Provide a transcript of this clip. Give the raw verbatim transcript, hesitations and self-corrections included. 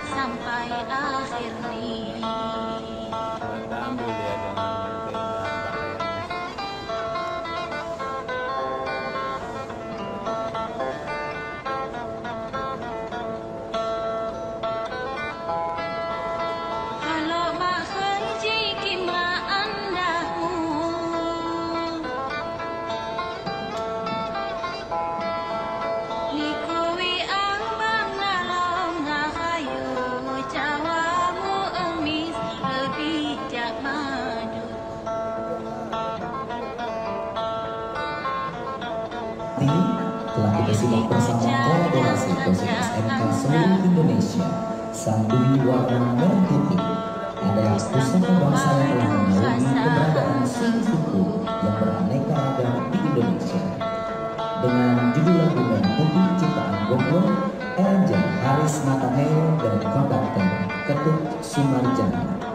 sampai akhir nih. Terganggu dia dengan keindahan Kalau mak haji kima andahmu Nikowi ambang ngalong ngahayu cawamu emis lebih jak madu. Telah kita simak bersama kolaborasi dosen S M K seluruh Indonesia, Sang Dwi Warna Merah Putih adalah pusaka bangsa yang telah menaungi keberadaan suku-suku yang beraneka ragam di Indonesia. Dengan judul lagu Merah Putih ciptaan Gogol, arranger Haris Nathanael dan konduktor Ketut Sumarjana.